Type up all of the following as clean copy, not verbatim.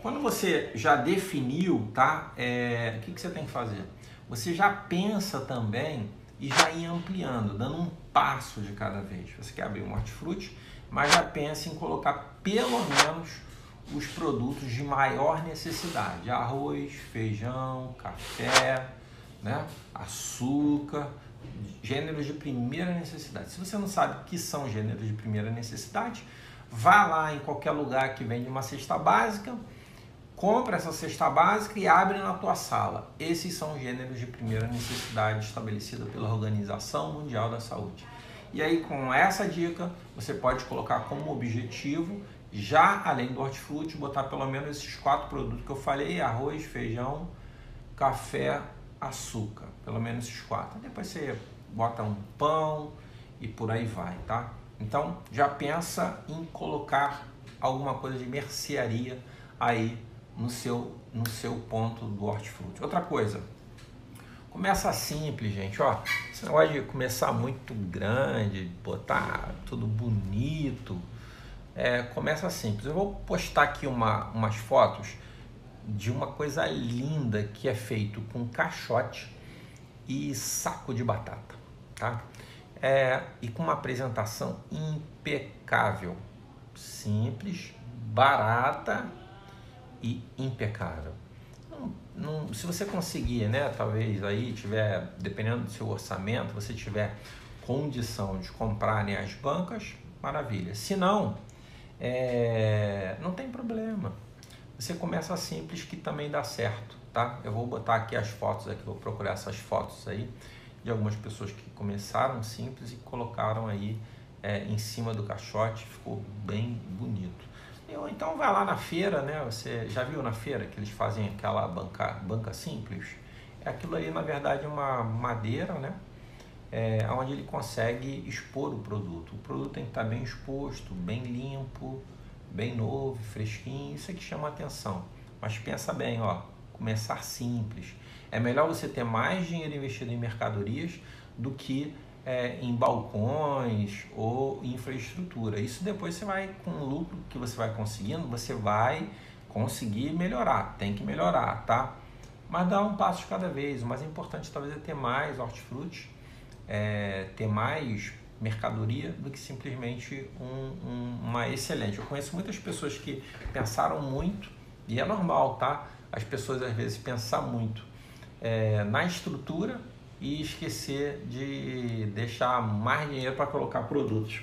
Quando você já definiu, tá? O que você tem que fazer? Você já pensa também e já ir ampliando, dando um passo de cada vez. Você quer abrir um hortifruti, mas já pensa em colocar pelo menos os produtos de maior necessidade: arroz, feijão, café, né? Açúcar, gêneros de primeira necessidade. Se você não sabe o que são gêneros de primeira necessidade, vá lá em qualquer lugar que vende uma cesta básica, compra essa cesta básica e abre na tua sala. Esses são os gêneros de primeira necessidade estabelecida pela Organização Mundial da Saúde. E aí, com essa dica, você pode colocar como objetivo, já além do hortifruti, botar pelo menos esses 4 produtos que eu falei: arroz, feijão, café, açúcar. Pelo menos esses 4. Depois você bota um pão e por aí vai, tá? Então, já pensa em colocar alguma coisa de mercearia aí no seu ponto do hortifruti. Outra coisa, começa simples, gente, ó. Você não pode começar muito grande, botar tudo bonito. Começa simples. Eu vou postar aqui umas fotos de uma coisa linda que é feito com caixote e saco de batata, tá? E com uma apresentação impecável, simples, barata e impecável. Se você conseguir, né, talvez aí tiver, dependendo do seu orçamento, você tiver condição de comprar, né, as bancas, maravilha. Se não, não tem problema. Você começa simples, que também dá certo, tá? Eu vou botar aqui as fotos aqui, vou procurar essas fotos aí de algumas pessoas que começaram simples e colocaram aí em cima do caixote, ficou bem bonito. Então vai lá na feira, né? Você já viu na feira que eles fazem aquela banca simples? Aquilo ali, na verdade, é uma madeira, né? Onde ele consegue expor o produto. O produto tem que estar bem exposto, bem limpo, bem novo, fresquinho. Isso é que chama a atenção. Mas pensa bem, ó, começar simples. É melhor você ter mais dinheiro investido em mercadorias do que em balcões ou infraestrutura. Isso depois você vai, com o lucro que você vai conseguindo, você vai conseguir melhorar. Tem que melhorar, tá? Mas dá um passo de cada vez. O mais importante talvez é ter mais hortifruti, ter mais mercadoria do que simplesmente uma excelente. Eu conheço muitas pessoas que pensaram muito, e é normal, tá? As pessoas às vezes pensam muito na estrutura e esquecer de deixar mais dinheiro para colocar produtos.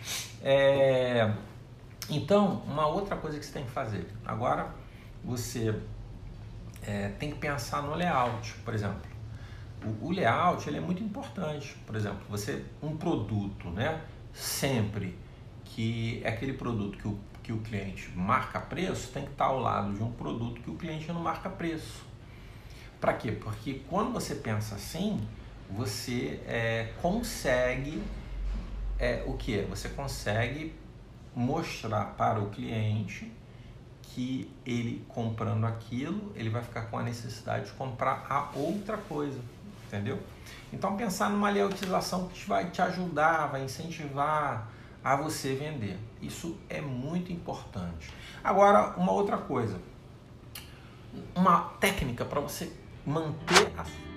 Então, uma outra coisa que você tem que fazer. Agora, você tem que pensar no layout, por exemplo. O layout ele é muito importante. Por exemplo, um produto, né? Sempre que é aquele produto que o cliente marca preço, tem que estar ao lado de um produto que o cliente não marca preço. Para quê? Porque quando você pensa assim, você consegue o que? Você consegue mostrar para o cliente que ele comprando aquilo, ele vai ficar com a necessidade de comprar a outra coisa, entendeu? Então pensar numa layoutização que vai te ajudar, vai incentivar a você vender. Isso é muito importante. Agora, uma outra coisa, uma técnica para você manter a